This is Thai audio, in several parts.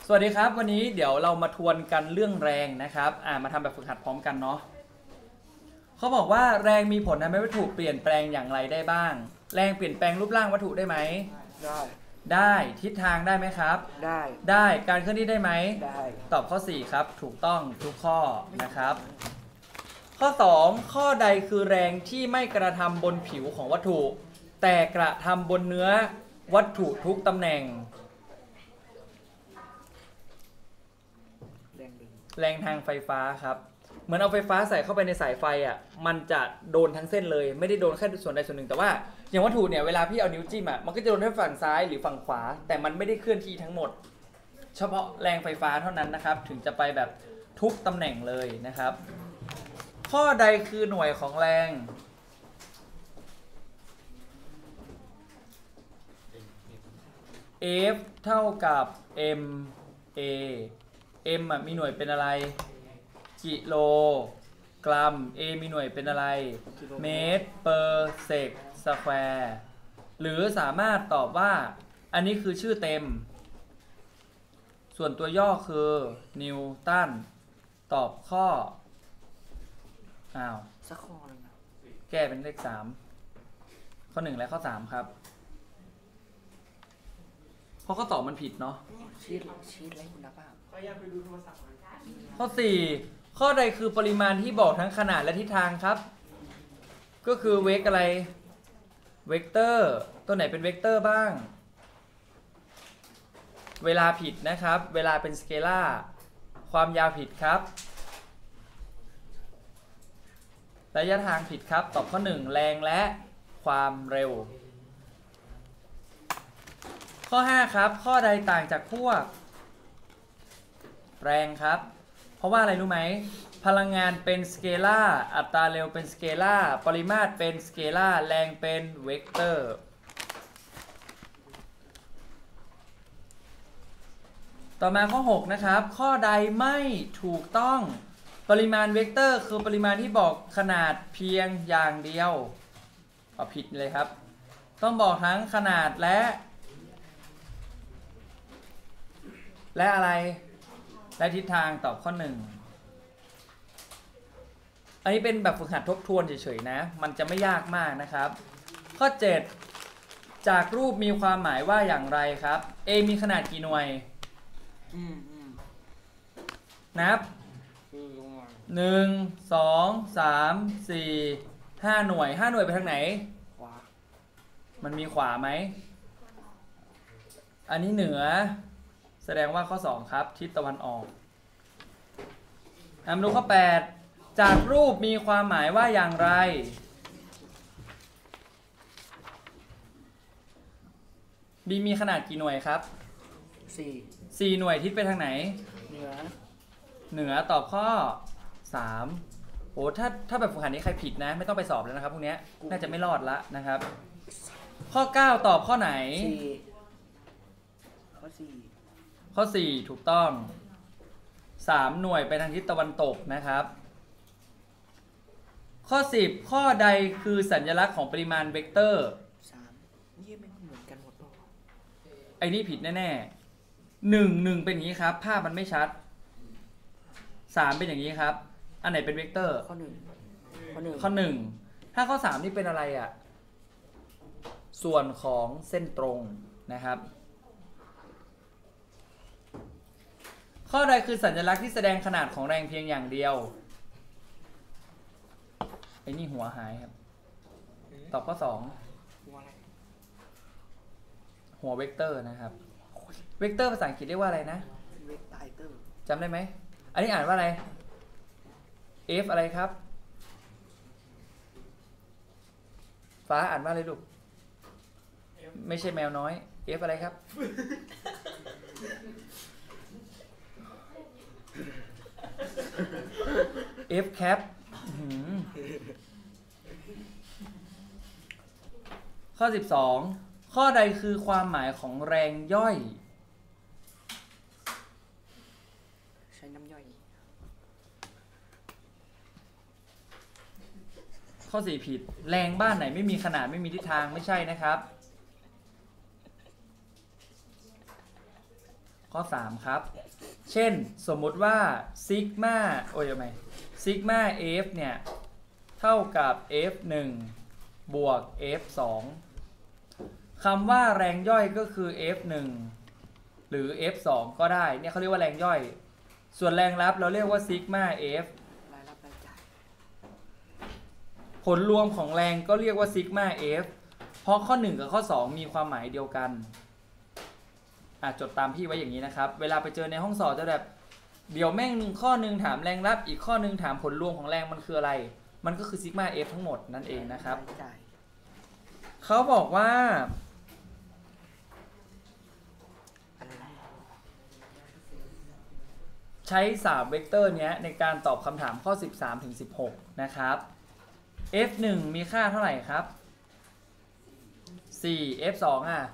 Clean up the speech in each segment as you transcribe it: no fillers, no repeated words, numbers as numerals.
วัสดีครับวันนี้เดี๋ยวเรามาทวนกันเรื่องแรงนะครับมาทำแบบฝึกหัดพร้อมกันเนาะเขาบอกว่าแรงมีผลทำให้วัตถุเปลี่ยนแปลงอย่างไรได้บ้างแรงเปลี่ยนแปลงรูปร่างวัตถุได้ไหมได้ทิศทางได้ไหมครับได้การเคลื่อนที่ได้ไหมได้ตอบข้อ4ครับถูกต้องทุกข้อนะครับข้อ2ข้อใดคือแรงที่ไม่กระทำบนผิวของวัตถุแต่กระทำบนเนื้อวัตถุทุกตำแหน่งแรงทางไฟฟ้าครับเหมือนเอาไฟฟ้าใส่เข้าไปในสายไฟอ่ะมันจะโดนทั้งเส้นเลยไม่ได้โดนแค่ส่วนใดส่วนหนึ่งแต่ว่าอย่างวัตถุเนี่ยเวลาพี่เอานิ้วจิ้มอ่ะมันก็จะโดนแค่ฝั่งซ้ายหรือฝั่งขวาแต่มันไม่ได้เคลื่อนที่ทั้งหมดเฉพาะแรงไฟฟ้าเท่านั้นนะครับถึงจะไปแบบทุกตำแหน่งเลยนะครับข้อใดคือหน่วยของแรง F เท่ากับ ma m มีหน่วยเป็นอะไรกิโลกรัม a มีหน่วยเป็นอะไรเมตรเปอร์เซกสแควร์หรือสามารถตอบว่าอันนี้คือชื่อเต็มส่วนตัวย่อคือนิวตันตอบข้อสักข้อหนึ่งนะแก้เป็นเลข3ข้อ1และข้อ3ครับเพราะข้อตอบมันผิดเนาะชีทอะไรคุณภาพข้อ4ข้อใดคือปริมาณที่บอกทั้งขนาดและทิศทางครับก็คือเวกอะไรเวกเตอร์ตัวไหนเป็นเวกเตอร์บ้างเวลาผิดนะครับเวลาเป็นสเกลาร์ความยาวผิดครับระยะทางผิดครับตอบข้อ1แรงและความเร็วข้อ5ครับข้อใดต่างจากพวกแรงครับเพราะว่าอะไรรู้ไหมพลังงานเป็นสเกลาร์อัตราเร็วเป็นสเกลาร์ปริมาตรเป็นสเกลาร์แรงเป็นเวกเตอร์ต่อมาข้อ6นะครับข้อใดไม่ถูกต้องปริมาณเวกเตอร์คือปริมาณที่บอกขนาดเพียงอย่างเดียวผิดเลยครับต้องบอกทั้งขนาดและอะไรและทิศทางตอบข้อ1อันนี้เป็นแบบฝึกหัดทบทวนเฉยๆนะมันจะไม่ยากมากนะครับข้อ7จากรูปมีความหมายว่าอย่างไรครับ A มีขนาดกี่หน่วยนับ1 2 3 4 5หน่วย5หน่วยไปทางไหนขวามันมีขวาไหมอันนี้เหนือแสดงว่าข้อ2ครับทิศตะวันออกมาดูข้อ8จากรูปมีความหมายว่าอย่างไรB มีขนาดกี่หน่วยครับ4หน่วยทิศไปทางไหนเหนือตอบข้อ3โอ้ถ้าแบบฝึกหัดนี้ใครผิดนะไม่ต้องไปสอบแล้วนะครับพวกนี้น่าจะไม่รอดละนะครับข้อ9ตอบข้อไหนข้อ4ถูกต้อง3หน่วยไปทางทิศตะวันตกนะครับข้อ10ข้อใดคือสัญลักษณ์ของปริมาณเวกเตอร์นี่มันเหมือนกันหมดป่ะไอ้นี่ผิดแน่ๆ1เป็นอย่างนี้ครับภาพมันไม่ชัด3เป็นอย่างนี้ครับอันไหนเป็นเวกเตอร์ข้อ1 ถ้าข้อ3นี่เป็นอะไรอ่ะส่วนของเส้นตรงนะครับข้อใดคือสัญลักษณ์ที่แสดงขนาดของแรงเพียงอย่างเดียวไอ้นี่หัวหายครับตอบข้อ2หัวเวกเตอร์นะครับเวกเตอร์ภาษาอังกฤษเรียกว่าอะไรนะจำได้ไหมอันนี้อ่านว่าอะไร F อะไรครับฟ้าอ่านว่าอะไรลูกไม่ใช่แมวน้อย F อะไรครับF cap ข้อ12ข้อใดคือความหมายของแรงย่อยใช้น้ำย่อยข้อ4ผิดแรงบ้านไหนไม่มีขนาดไม่มีทิศทางไม่ใช่นะครับข้อ 3 ครับ เช่นสมมุติว่าซิกมายังไงซิกมา f เนี่ยเท่ากับ f1 บวก f2 คำว่าแรงย่อยก็คือ f1 หรือ f2 ก็ได้เนี่ยเขาเรียกว่าแรงย่อยส่วนแรงรับเราเรียกว่าซิกมา f รายรับรายจ่ายผลรวมของแรงก็เรียกว่าซิกมา f เพราะข้อ 1 กับข้อ 2 มีความหมายเดียวกันจดตามพี่ไว้อย่างนี้นะครับเวลาไปเจอในห้องสอบจะแบบเดี๋ยวแม่งข้อหนึ่งถามแรงรับอีกข้อหนึ่งถามผลรวมของแรงมันคืออะไรมันก็คือซิกมา f ทั้งหมดนั่นเองนะครับรายจ่ายเขาบอกว่าอะไรนะใช้3เวกเตอร์เนี้ยในการตอบคำถามข้อ 13 ถึง 16 นะครับ f1 มีค่าเท่าไหร่ครับ 4 f2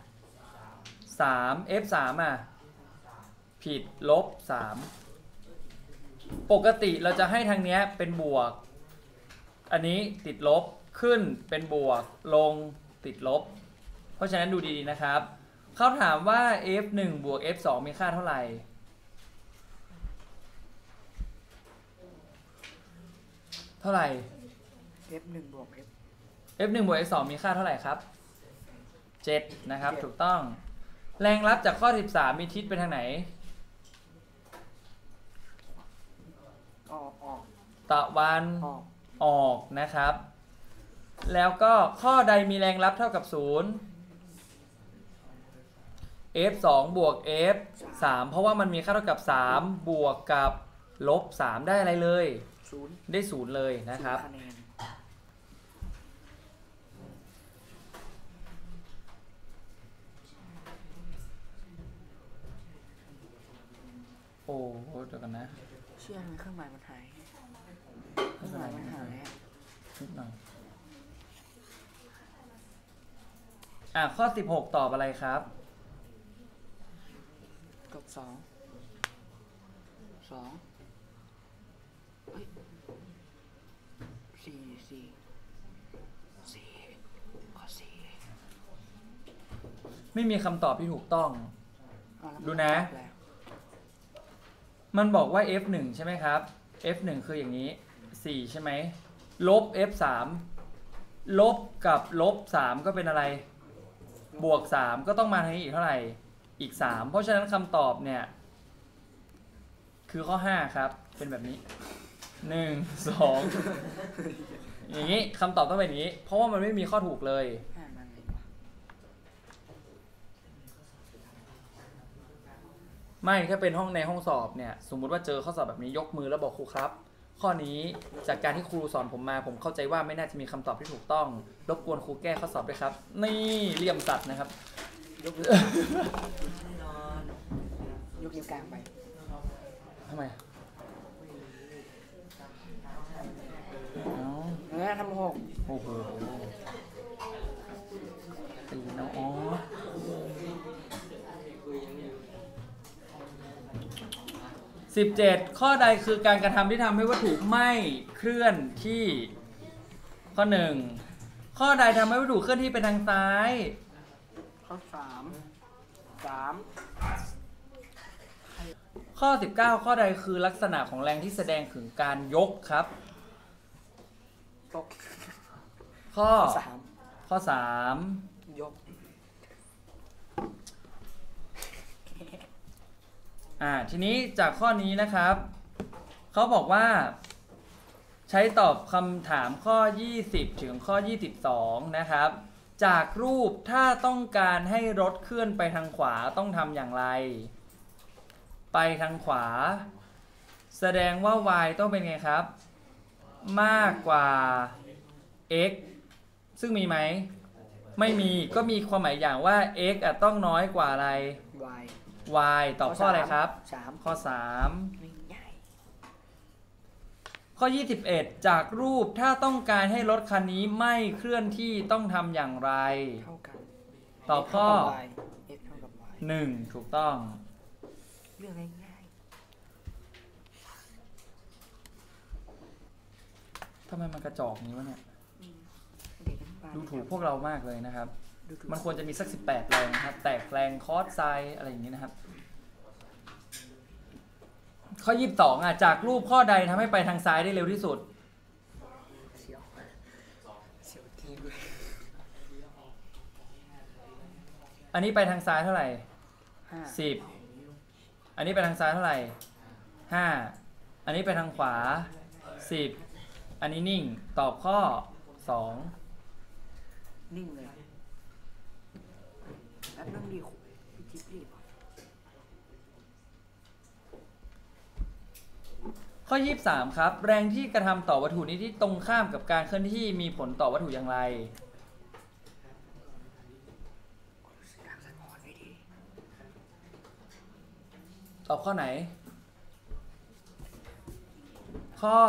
3 f3 ผิดลบ 3 ปกติเราจะให้ทางเนี้ยเป็นบวกอันนี้ติดลบขึ้นเป็นบวกลงติดลบเพราะฉะนั้นดูดีๆนะครับเขาถามว่า f1 บวก f2 มีค่าเท่าไหร่เท่าไหร่ F1 บวก f1 บวก f2 มีค่าเท่าไหร่ครับ 7 นะครับถูกต้องแรงรับจากข้อ 13 มีทิศไปทางไหนออกตะวันออกออกนะครับแล้วก็ข้อใดมีแรงรับเท่ากับ 0 f2 บวก f3 เพราะว่ามันมีค่าเท่ากับ 3 บวกกับลบ 3 ได้อะไรเลย 0 ได้ 0 เลยนะครับคะแนนโอ้โหเดี๋ยวกันนะเชื่อไหมเครื่องหมายมันหายเคไม่รื่องเป็นหไรมายมันไม่หายเป็นไรนิดหน่อยข้อ 16 ตอบอะไรครับกับ2 เฮ้ย4 ข้อ 4 ไม่มีคำตอบที่ถูกต้องเอาแล้วดูนะแล้วมันบอกว่า f1 ใช่ไหมครับ f1 คืออย่างนี้ 4 ใช่ไหมลบ f3 ลบกับลบ 3 ก็เป็นอะไร บวก 3 ก็ต้องมาทางนี้อีกเท่าไหร่ อีก 3 เพราะฉะนั้นคำตอบเนี่ย คือข้อ 5 ครับ เป็นแบบนี้ 1 2 อย่างนี้คำตอบต้องเป็นอย่างนี้ เพราะว่ามันไม่มีข้อถูกเลยมันเลยวะไม่ถ้าเป็นในห้องสอบเนี่ยสมมุติว่าเจอข้อสอบแบบนี้ยกมือแล้วบอกครูครับ ข้อนี้จากการที่ครูสอนผมมาผมเข้าใจว่าไม่น่าจะมีคำตอบที่ถูกต้องรบกวนครูแก้ข้อสอบด้วยครับนี่เลี่ยมสัตว์นะครับยกนิ้วกลางยกนิ้วกลางไปทำไมทำ6 โอ้โหตีนเอา17 ข้อใดคือการกระทำที่ทำให้วัตถุไม่เคลื่อนที่ข้อ 1 ข้อใดทำให้วัตถุเคลื่อนที่ไปทางซ้ายข้อข้อ 19 ข้อใดคือลักษณะของแรงที่แสดงถึงการยกครับตกข้อ 3 ข้อยก 3ทีนี้จากข้อนี้นะครับเขาบอกว่าใช้ตอบคำถามข้อ 20 ถึงข้อ 22 นะครับจากรูปถ้าต้องการให้รถเคลื่อนไปทางขวาต้องทำอย่างไรไปทางขวาแสดงว่า y ต้องเป็นไงครับมากกว่า x ซึ่งมีไหมไม่มีก็มีความหมายอย่างว่า x ต้องน้อยกว่าอะไร y y ตอบข้ออะไรครับ 3 ข้อง่าย 3 ข้อ 21 จากรูปถ้าต้องการให้รถคันนี้ไม่เคลื่อนที่ต้องทำอย่างไรเท่ากันตอบข้อ x เท่ากับ y 1 ถูกต้องเรื่องง่ายทำไมมันกระจอกนี้วะเนี่ยๆเด็กอนุบาลดูถูกพวกเรามากเลยนะครับดูถูกมันควรจะมีสัก18 แรงนะครับ แตกแรงคอสไซอะไรอย่างนี้นะครับข้อ22อ่ะจากรูปข้อใดทำให้ไปทางซ้ายได้เร็วที่สุดเสียวเสียวทีเลยอันนี้ไปทางซ้ายเท่าไหร่ห้า 10อันนี้ไปทางซ้ายเท่าไหร่5อันนี้ไปทางขวา10อันนี้นิ่งตอบข้อ2 นิ่งเลยแป๊บนึงดิพี่จิ๊บรีบข้อ23ครับแรงที่กระทำต่อวัตถุนี้ที่ตรงข้ามกับการเคลื่อนที่มีผลต่อวัตถุอย่างไรการสะท้อนไม่ดีตอบข้อไหน ข้อ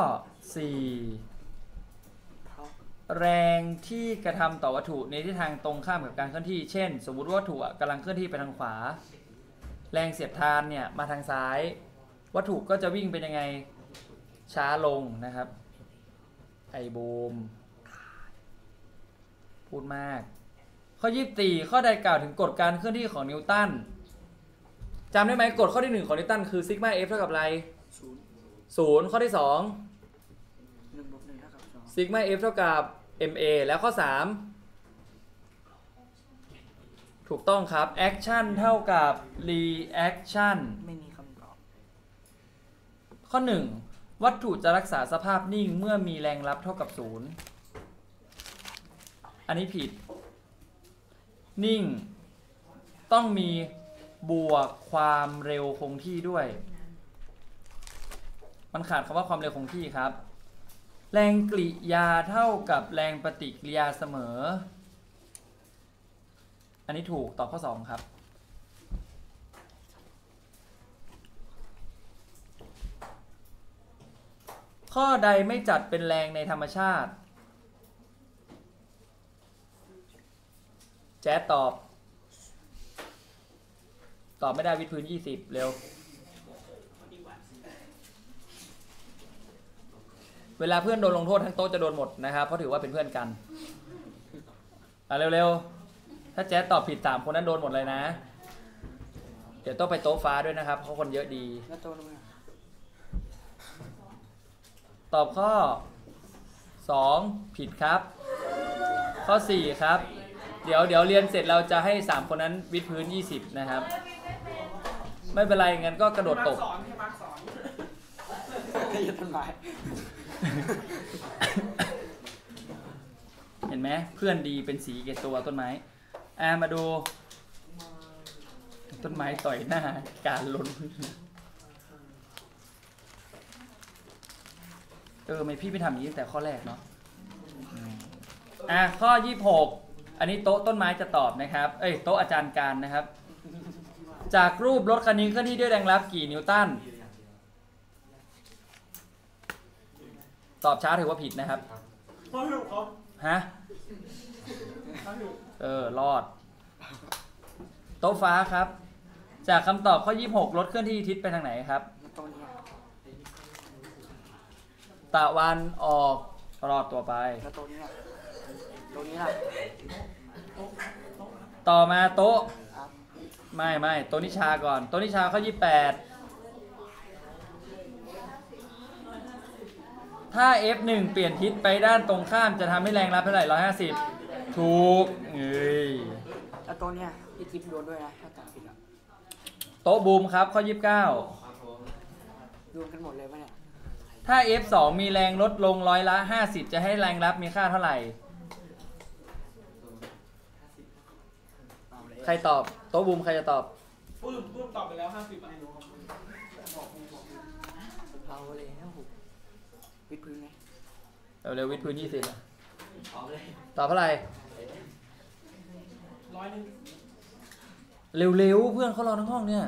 4 เพราะแรงที่กระทำต่อวัตถุในทิศทางตรงข้ามกับการเคลื่อนที่ เช่น สมมุติว่าวัตถุกำลังเคลื่อนที่ไปทางขวา แรงเสียดทานเนี่ยมาทางซ้าย วัตถุก็จะวิ่งเป็นยังไงช้าลงนะครับ ไอบูมพูดมาก ข้อ24ข้อใดกล่าวถึงกฎการเคลื่อนที่ของนิวตันจำได้ไหมกฎข้อที่1ของนิวตันคือซิกมา F เท่ากับอะไร 0 ข้อที่2 1+1 เท่ากับ 2 ซิกมา F เท่ากับ MA แล้วข้อ 3 ถูกต้องครับ action เท่ากับ reaction ไม่มีคำตอบข้อ 1 วัตถุจะรักษาสภาพนิ่งเมื่อมีแรงรับเท่ากับ 0 อันนี้ผิด นิ่งต้องมีบวกความเร็วคงที่ด้วย มันขาดคำว่าความเร็วคงที่ครับ แรงกริยาเท่ากับแรงปฏิกิริยาเสมอ อันนี้ถูกตอบข้อ 2 ครับ ข้อใดไม่จัดเป็นแรงในธรรมชาติ แจ๊ดตอบไม่ได้วิดพื้น20เร็ว เวลาเพื่อนโดนลงโทษทั้งโต๊ะจะโดนหมดนะครับเพราะถือว่าเป็นเพื่อนกันเร็วๆถ้าแจ๊ดตอบผิด3คนนั้นโดนหมดเลยนะ เดี๋ยวต้องไปโต๊ะฟ้าด้วยนะครับเพราะคนเยอะดีแล้วตัวนู้นตอบข้อ 2 ผิดครับ ข้อ 4 ครับ เดี๋ยวเรียนเสร็จเราจะให้3คนนั้นวิดพื้น20นะครับไม่เป็นไรงั้นก็กระโดดตบอย่าทำลายเห็นไหมเพื่อนดีเป็นสีเกตัวต้นไม้มาดูต้นไม้ต่อยหน้าการล้นไม่พี่ไม่ทำอย่างนี้ตั้งแต่ข้อแรกเนาะข้อ26อันนี้โต๊ะต้นไม้จะตอบนะครับโต๊ะอาจารย์การนะครับจากรูปรถคันนี้เคลื่อนที่ด้วยแรงรับกี่นิวตันตอบช้าถือว่าผิดนะครับฮะรอดโต๊ะฟ้าครับจากคำตอบข้อ26รถเคลื่อนที่ทิศไปทางไหนครับตัวนี้ตะวันออกรอดตัวไปแล้วตัวนี้ตัวนี้ล่ะต่อมาโต๊ะครับไม่โต๊ะนิชาก่อนโต๊ะนิชาข้อ28ถ้า F1 เปลี่ยนทิศไปด้านตรงข้ามจะทำให้แรงรับเท่าไหร่150ถูกแล้วตัวนี้พี่จิ๊บโดนด้วยนะถ้าจำผิดอ่ะโต๊ะบูมครับข้อ29 รวมกันหมดเลยปะเนี่ยถ้า F2 มีแรงลดลง50จะให้แรงรับมีค่าเท่าไหร่ใครตอบโต๊ะบูมใครจะตอบปื้มตอบไปแล้ว50อ่ะเราเลยนะผมวิดพื้นไงเร็ววิดพื้น20ตอบเท่าไหร่ 100 เร็วๆเพื่อนเขารอทั้งห้องเนี่ย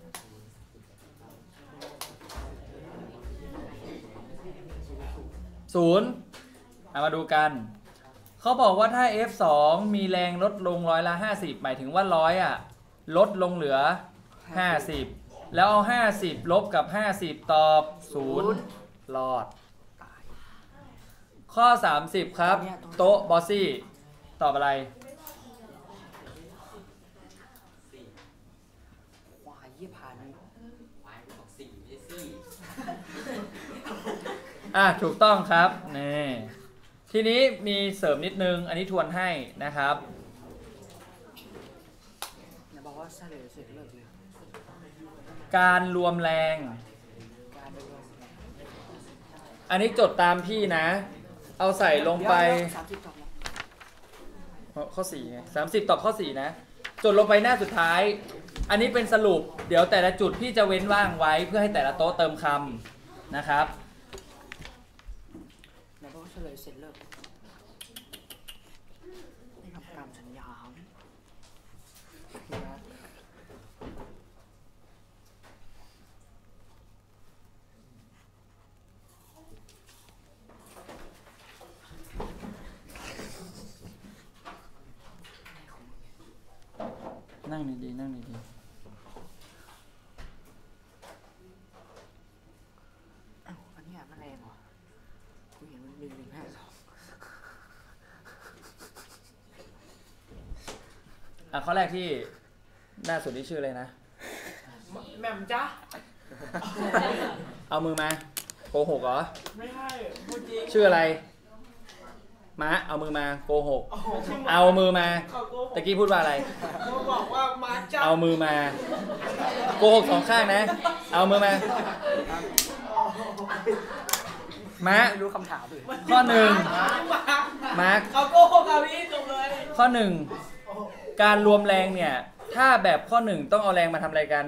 0มาดูกันเขาบอกว่าถ้า F2 มีแรงลดลง50หมายถึงว่า100ลดลงเหลือ50แล้วเอา50ลบกับ50ตอบ0รอดข้อ30ครับโต๊ะบอสซี่ตอบอะไรควายยี่ผ่านถูกต้องครับนี่ทีนี้มีเสริมนิดนึงอันนี้ทวนให้นะครับอย่าบอกว่าเฉลยเสร็จเลิกเลยการรวมแรงการไปรวมอันนี้จดตามพี่นะ เอาใส่ลงไป 30 ตอบแล้วข้อ4ไง30 ตอบข้อ 4 นะ จดลงไปหน้าสุดท้าย อันนี้เป็นสรุป เดี๋ยวแต่ละจุดพี่จะเว้นว่างไว้เพื่อให้แต่ละโต๊ะเติมคำนะครับอย่าบอกว่าเฉลยเสร็จเลิกไม่ทำตามสัญญานั่งดีๆนั่งดีอ้าวอันนี้มันแรงเหรอกูเห็นมัน1 1 5 2 ๆข้อแรกที่หน้าสุดนี่ชื่ออะไรนะแหม่มจ้ะเอามือมาโกหกเหรอไม่ใช่พูดจริงชื่ออะไรมะเอามือมาโกหกโอ้โหชื่อหเอามือมาเขาโกหกตะกี้พูดว่าอะไรเขาบอกว่ามาจ้ะเอามือมาโกหก2 ข้างนะ เอามือมา มะไม่รู้คำถามเลยข้อ 1 มาร์คเขาโกหกกับพี่จบเลยข้อ 1 การรวมแรงเนี่ย ถ้าแบบข้อ 1 ต้องเอาแรงมาทำอะไรกัน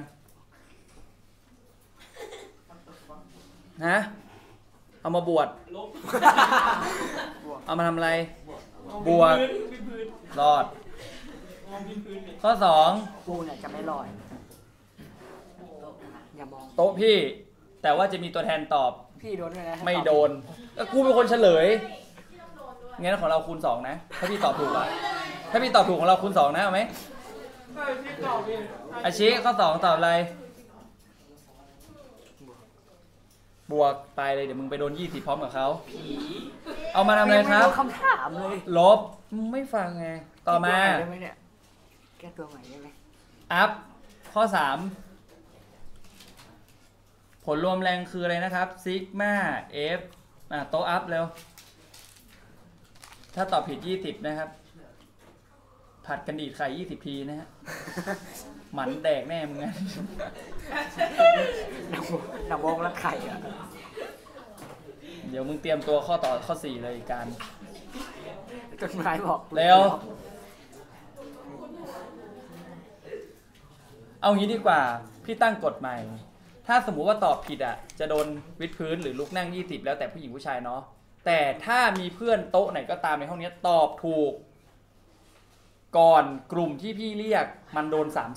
ฮะเอามาบวชลบเอามาทำอะไรเอาบวกวิดพื้นรอดเอาวิดพื้นเนี่ยข้อกูเนี่ยจะไม่ลอย อย่ามอง 2 โต๊ะพี่ แต่ว่าจะมีตัวแทนตอบพี่โดนด้วยนะไม่โดนก็กูเป็นคนเฉลยงั้นของเราคูณ 2 นะ ถ้าพี่ตอบถูกอะถ้าพี่ตอบถูกของเราคูณ 2 นะเอาไหมใช่ที่ตอบพี่อาชิข้อ 2 ตอบอะไร บวกไปเลยเดี๋ยวมึงไปโดน20พร้อมกับเขา เอามาทำอะไรครับม่รู้คำถามเลยลบมึงไม่ฟังไง ต่อมาได้ไหมเนี่ยแก้ตัวใหม่ได้ไหมอัพ ข้อ 3 ผลรวมแรงคืออะไรนะครับซิกมาเอฟโต๊ะอัพเร็ว ถ้าตอบผิด 20 นะครับ ผัดกันดีดไข่20 ทีนะฮะ หมันแดกแน่มึงงั้นหนังวงและไข่อะเดี๋ยวมึงเตรียมตัวข้อต่อข้อ 4 เลยการจดหมายบอกเร็ว เอางี้ดีกว่า พี่ตั้งกฎใหม่ ถ้าสมมุติว่าตอบผิดอ่ะ จะโดนวิดพื้นหรือลุกนั่ง 20 แล้วแต่ผู้หญิงผู้ชายเนาะ แต่ถ้ามีเพื่อนโต๊ะไหนก็ตามในห้องนี้ตอบถูก ก่อนกลุ่มที่พี่เรียกมันโดน 30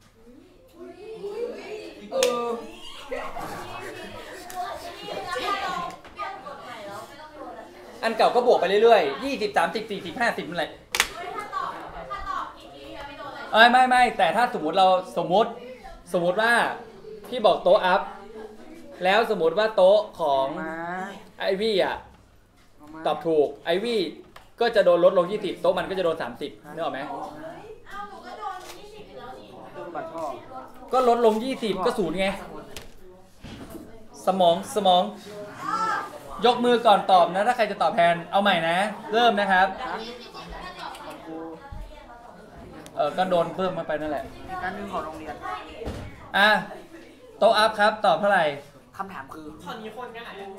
เอออันเก่าก็บวกไปเรื่อยๆ 20 30 40 50อะไรไม่แต่ถ้าสมมติว่าพี่บอกโต๊ะอัพ แล้วสมมติว่าโต๊ะของมาไอวี่อ่ะเอามาตอบถูกไอวี่ก็จะโดนลดลง 20 โต๊ะมันก็จะโดน 30นึกออกไหมบัตรพ่อก็ลดลง 20 ก็0ไง สมอง ยกมือก่อนตอบนะ ถ้าใครจะตอบแทน เอาใหม่นะ เริ่มนะครับ ก็โดนเพิ่มมาไปนั่นแหละการนึงของโรงเรียนอ่ะ โต๊ะอัพครับ ตอบเท่าไหร่คำถามคือคนนี้คนง่ายอะ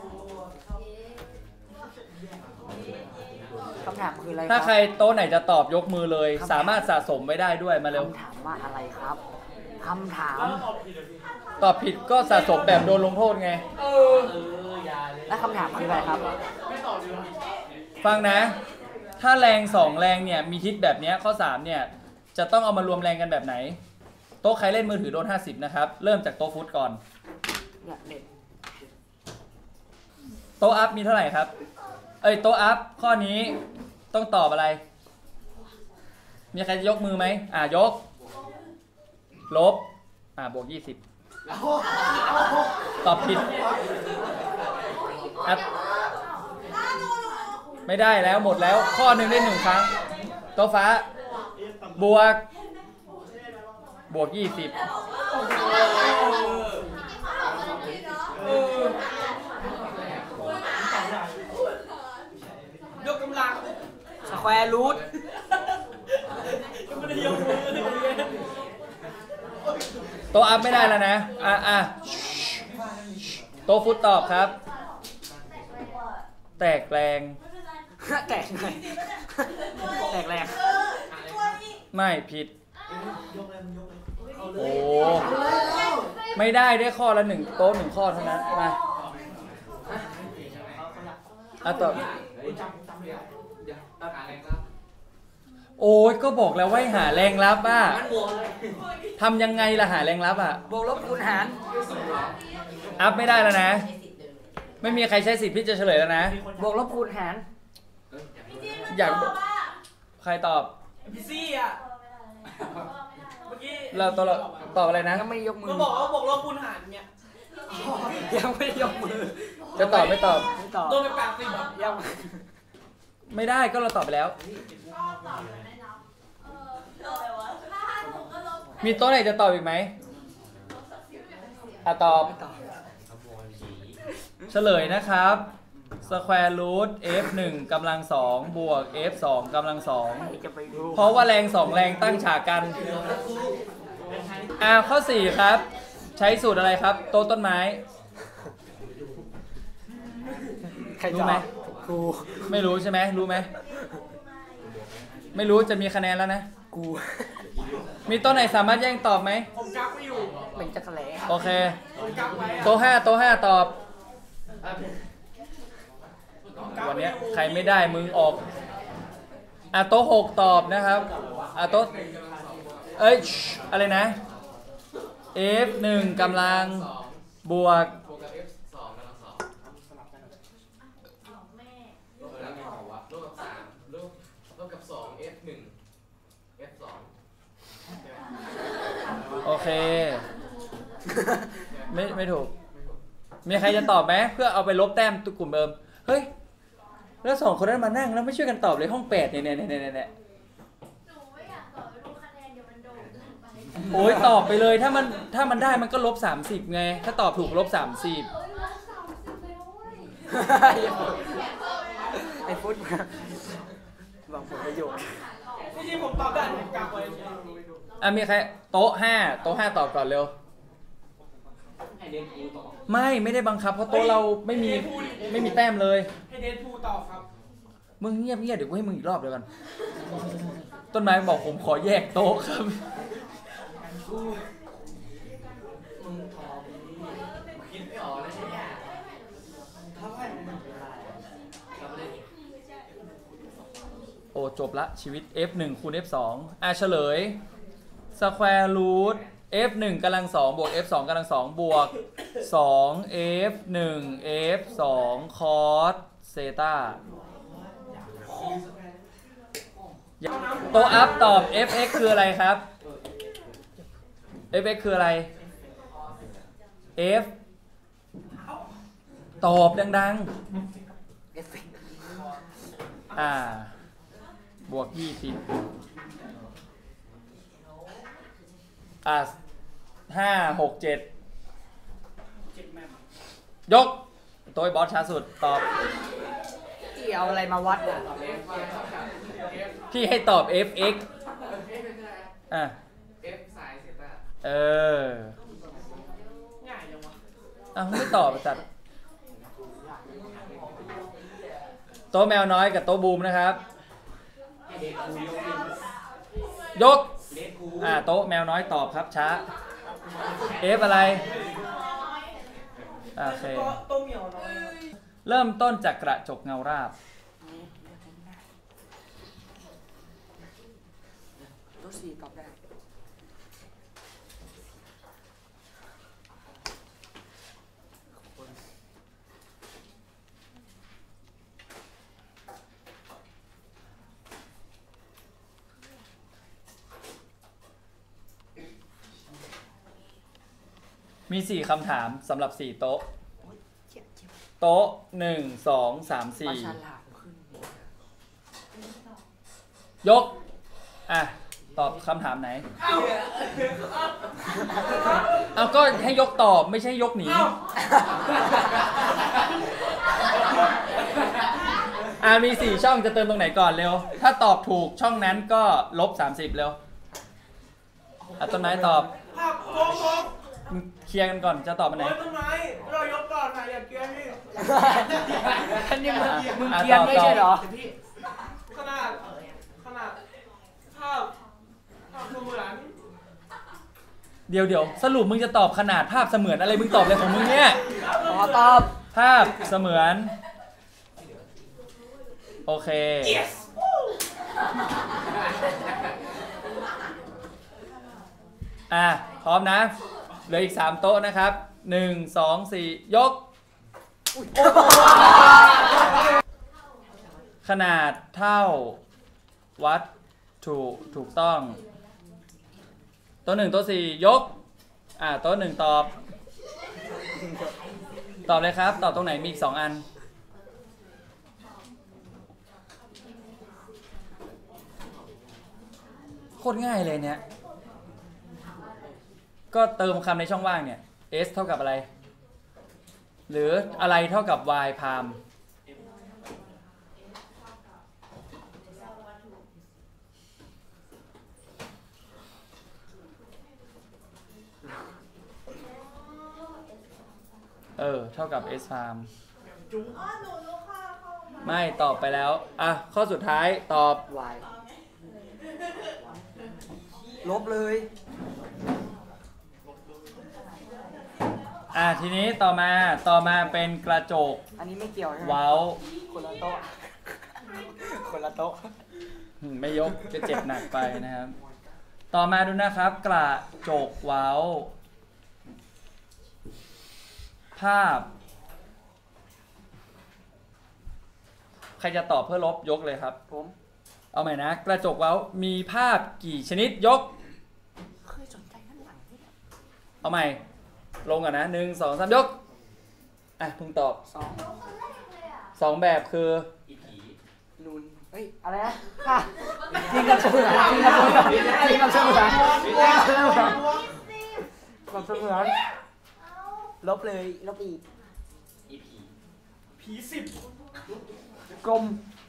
คำถามคืออะไรถ้าบใครโต๊ะไหนจะตอบยกมือเลย สามารถสะสมไว้ได้ด้วยมาเร็วคำถามว่าอะไรครับคำถามแล้วตอบผิดอะพี่ตอบผิดก็สะสมแบบโดนลงโทษไงเอออย่าเลยและคำถามคืออะไรครับไม่ตอบดีกว่าฟังนะ ถ้าแรง 2 แรงเนี่ย มีทิศแบบเนี้ยข้อ 3 เนี่ย จะต้องเอามารวมแรงกันแบบไหน โต๊ะใครเล่นมือถือโดน 50 นะครับ เริ่มจากโต๊ะฟุตก่อนเนี่ยเด็ดโต๊ะอัพมีเท่าไหร่ครับ โต๊ะอัพข้อนี้ต้องตอบอะไร มีใครจะยกมือไหมยก ลบ บวก 20 ตอบผิดอัพไม่ได้แล้วหมดแล้ว ข้อหนึ่งได้1 ครั้ง โต๊ะฟ้า บวก 20 เออแควร์รูทไม่ได้ยกมือเลยโต๊ะอัพไม่ได้แล้วนะโต๊ะฟุตตอบครับ แตกแรงแตกไงแตกแรงไม่ผิดโอ้ไม่ได้ข้อละ1โต๊ะ1ข้อเท่านั้นมาตอบโอ้ยก็บอกแล้วว่าให้หาแรงลับทำยังไงล่ะหาแรงลับบวกลบคูณหารอัพไม่ได้แล้วนะ ไม่มีใครใช้สิทธิ์ที่จะเฉลยแล้วนะบวกลบคูณหารอยากใครตอบพี่ซี่อ่ะเมื่อกี้เราตอบอะไรนะยังไม่ยกมือก็บอกว่าบอกลบคูณหารเนี่ยยังไม่ยกมือจะตอบไม่ตอบไม่ตอบโดนไปปากสิแบบยังไม่ได้ก็เราตอบไปแล้ว มีโต๊ะไหนจะตอบอีกไหมตอบไม่ตอบเฉลยนะครับ square root f1 กำลัง2บวก f2 กำลัง2 จะไปรู้เพราะว่าแรง2แรงตั้งฉากกันข้อ4ครับ ใช้สูตรอะไรครับ โต๊ะต้นไม้ใครรู้ไหมครูไม่รู้ใช่ไหมรู้ไหมไม่รู้จะมีคะแนนแล้วนะกูมีโต๊ะไหนสามารถแย่งตอบไหมผมกักไม่อยู่เป็นจักรแหลโอเคผมกักไว้โต๊ะ5ตอบ วันนี้ใครไม่ได้มึงออกโต๊ะ6ตอบนะครับโต๊ะอะไรนะ f1 กำลังบวกโอเค ไม่ถูก มีใครจะตอบไหมเพื่อเอาไปลบแต้มตุกลุ่มเดิมเฮ้ยแล้ว2คนนั้นมานั่งแล้วไม่ช่วยกันตอบเลยห้อง8เนี่ยหนูไม่อยากตอบไปดูคะแนนเดี๋ยวมันโดดเกินไปโอ้ยตอบไปเลยถ้ามันได้มันก็ลบ30ไงถ้าตอบถูกลบ30 เอ้ยร้อย30เลยนะเว้ยไอ้ฟุตมาบอกผลประโยชน์ที่จริงผมตอบได้ผมกักไว้มีใครโต๊ะ5ตอบก่อนเร็วไม่ได้บังคับเพราะโต๊ะเราไม่มีแต้มเลยให้เดนพูตอบครับมึงเงียบเดี๋ยวกูให้มึงอีกรอบเดียวกันต้นไม้บอกผมขอแยกโต๊ะครับ โอ้จบละชีวิต f1 คูณ f2 เฉลย square root f1 กำลัง2บวก f2 กำลัง2บวก2 f1 f2 cos เซตาโต๊ะอัพตอบ fx คืออะไรครับ fx คืออะไร f ตอบดังเอฟเฟกต์บวก205 6 7ยกโต๊ะบอสช้าสุดตอบที่เอาอะไรมาวัดอ่ะพี่ให้ตอบ fx F สายเสร็จแล้ว ง่ายจังวะไม่ตอบจัดโต๊ะแมวน้อยกับโต๊ะบูมนะครับยกโต๊ะแมวน้อยตอบครับช้า f อะไรโอเคต้มเหนียวน้อยเริ่มต้นจากกระจกเงาราบตัวสี่ตอบได้มี4คำถามสำหรับ4โต๊ะเจ็บโต๊ะ1 2 3 ปลาฉ 4 ลามขึ้นยกตอบคำถามไหนเอาก็ให้ยกตอบไม่ใช่ยกหนีมี4ช่องจะเติมตรงไหนก่อนเร็วถ้าตอบถูกช่องนั้นก็ลบ30เร็วต้นไม้ตอบภาพโฟกมึงเคลียร์กันก่อนจะตอบอันไหนโอ้ยต้นไม้เรายกก่อนค่ะอย่าเกลียร์นี่อันนี้มึงเกรียนไม่ใช่เหรอขนาดภาพเสมือนเดี๋ยวสรุปมึงจะตอบขนาดภาพเสมือนอะไรมึงตอบอะไรของมึงเนี่ยขอตอบภาพเสมือนโอเคพร้อมนะเหลืออีก3โต๊ะนะครับ1 2 4ยกขนาดเท่าวัดถูกต้องโต๊ะ1โต๊ะ4ยกโต๊ะ1ตอบเลยครับตอบตรงไหนมีอีก2อันโคตรง่ายเลยเนี่ยก็เติมคำในช่องว่างเนี่ย s เท่ากับอะไรหรืออะไรเท่ากับ y พามเท่ากับ s พามไม่ตอบไปแล้วข้อสุดท้ายตอบ y ลบเลยทีนี้ต่อมาเป็นกระจกอันนี้ไม่เกี่ยวใช่ไหมเว้าคนละโต๊ะคนละโต๊ะไม่ยกจะเจ็บหนักไปนะครับต่อมาดูนะครับกระจกเว้าภาพใครจะตอบเพื่อลบยกเลยครับผมเอาใหม่นะกระจกเว้ามีภาพกี่ชนิดยกเคยสนใจข้างหลังนี่เอาใหม่ลงก่อนนะ1 2 3ยกเพิ่งตอบ2แบบคือนูนเฮ้ยอะไรนะจริงกับเสมือนจริงกับเสมือนจริงกับเสมือนลบเลยลบอีกผี10 กลม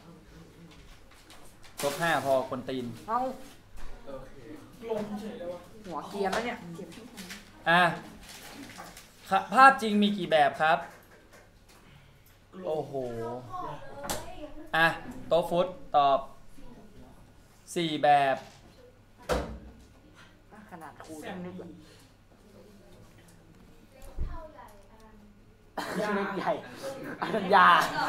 ลบ5พอคนตีนเอากลมเฉยเลยวะหัวเกียร์แล้วเนี่ยภาพจริงมีกี่แบบครับโอ้โหโต๊ะฟุตตอบ4แบบขนาดครูต้องนึกแบบเล็กใหญ่อนัญญา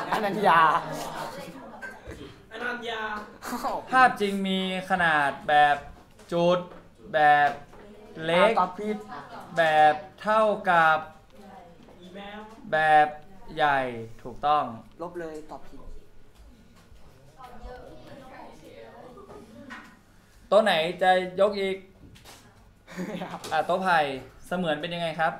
ภาพจริงมีขนาดแบบจุดแบบเล็กแบบเท่ากับแบบใหญ่ถูกต้องลบเลยตอบผิดโต๊ะไหนจะยกอีกโต๊ะไผ่เสมือนเป็นยังไงครับ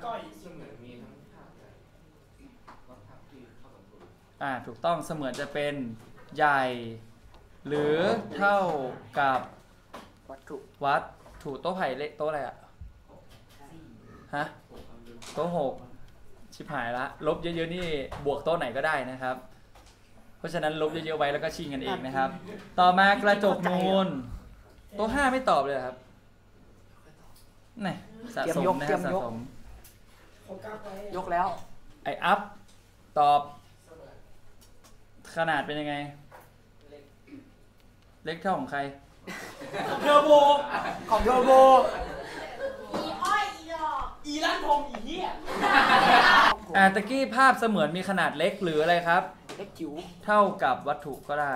ถูกต้องเสมือนจะเป็นใหญ่หรือเท่ากับวัตถุโต๊ะไผ่เล็กโต๊ะอะไรโต๊ะ6ชิบหายละลบเยอะๆนี่บวกโต๊ะไหนก็ได้นะครับเพราะฉะนั้นลบเยอะๆไว้แล้วก็ชิงกันเองนะครับต่อมากระจกนูนโต๊ะ5ไม่ตอบเลยครับนี่สะสมนะครับสะสมยกแล้วอัพตอบขนาดเป็นยังไงเล็กเท่าของใครเทอร์โบของเทอร์โบอีอ้อยอีดอกอีลั่นทงอีเหี้ยตะกี้ภาพเสมือนมีขนาดเล็กหรืออะไรครับเล็กจิ๋วเท่ากับวัตถุก็ได้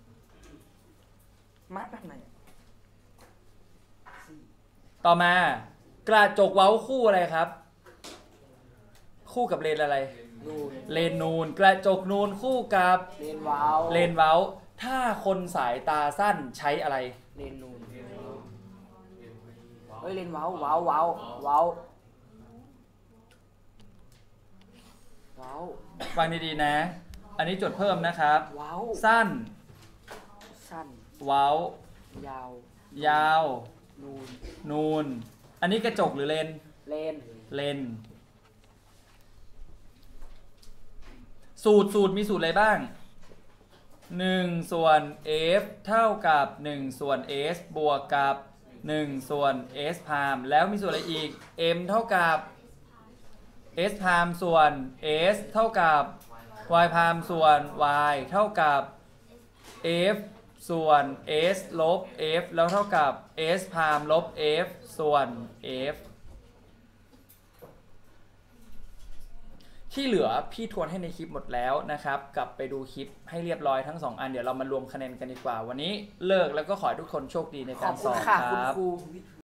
มาแบบไหนต่อมากระจกเว้าคู่อะไรครับคู่กับเลนอะไรเลนนูนกระจกนูนคู่กับเลนเว้าถ้าคนสายตาสั้นใช้อะไรเลนนูนเลนเว้าฟังดีๆนะอันนี้จดเพิ่มนะครับสั้นเว้ายาวนูนอันนี้กระจกหรือเลนสูตรมีสูตรอะไรบ้าง 1 ส่วน f เท่ากับ1ส่วน s บวกกับ1ส่วน s พามแล้วมีส่วนอะไรอีก m เท่ากับ s พามส่วน s เท่ากับ y พามส่วน y เท่ากับ f ส่วน s ลบ f แล้วเท่ากับ s พามลบ f ส่วน f ที่เหลือพี่ทวนให้ในคลิปหมดแล้วนะครับกลับไปดูคลิปให้เรียบร้อยทั้ง2อันเดี๋ยวเรามารวมคะแนนกันดีกว่าวันนี้เลิกแล้วก็ขอให้ทุกคนโชคดีในขกาอบรสคุอณบค่ะคคุณรับครู